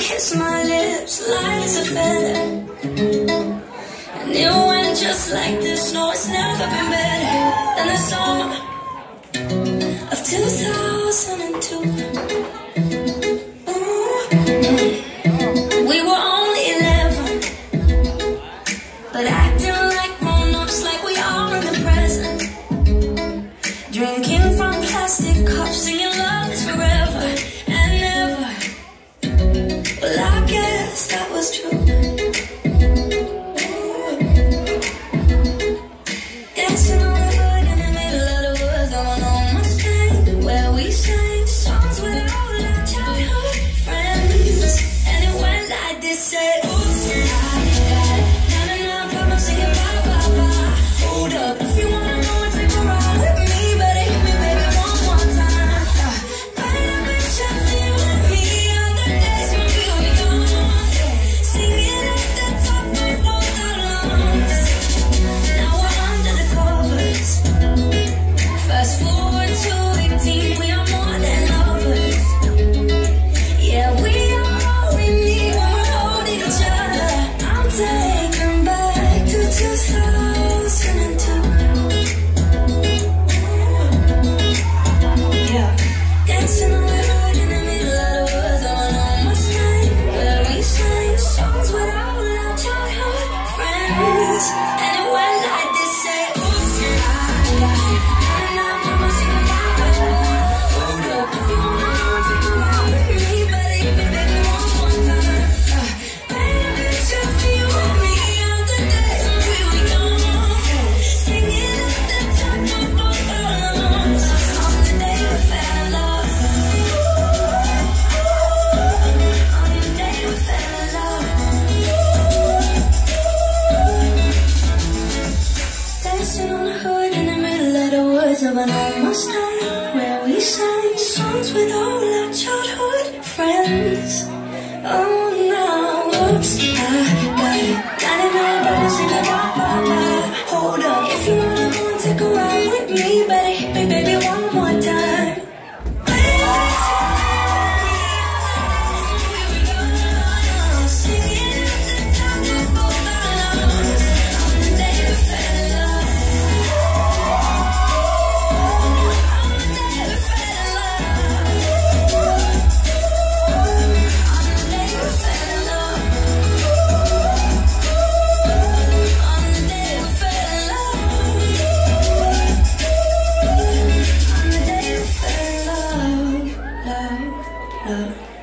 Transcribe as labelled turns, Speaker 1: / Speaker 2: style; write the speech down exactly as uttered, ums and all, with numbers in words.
Speaker 1: kissed my lips, light as a feather. And it went just like this. No, it's never been better than the summer of two thousand two. Ooh. We were only eleven, but acting like grown-ups, like we are in the present. Drinking from plastic cups, singing love is forever and never. Well, I guess that was true. Dancing on the hood in the middle of the woods on an old Mustang, where we sang songs with all our childhood friends. And it went like this, say, oops, I got it. Now and now, I'm singing bye, bye, bye. Hold up, if you wanna go and take a ride with me, better hit me, baby, one more time. Uh, paint a picture for you and me of the days when we were young. Singing at the top of both our lungs. Now we're under the covers. Fast forward to eighteen, we are more than lovers. Yeah, we are all we need when we're holding each other. I'm taken back to two thousand two. Yeah, dancing on the hood in the middle of the woods on an old Mustang, where we sang songs with all our childhood friends. And it went like this, say, oops, I got it. And now I'm singing bye, bye, bye. Hold up, if you wanna go and take a ride with me, better hit me, baby, one more time. Uh, paint a picture for you and me of the days when we were young. Singing at the top of both our lungs on the day we fell in love. On the day we fell in love. Dancing on the hood in the middle of the woods of an old Mustang, where we sang songs with all our childhood friends. Oh, now, oops, I got it. Got it now, better sing it bye, bye, bye. Hold up, if you wanna go and take a ride with me, better hit me, baby, one more time. Singing at the top of both our lungs on the day we fell in love. On the day we fell in love. On the day we fell in love. On the day we fell in love. On the day we fell in love. Love, love.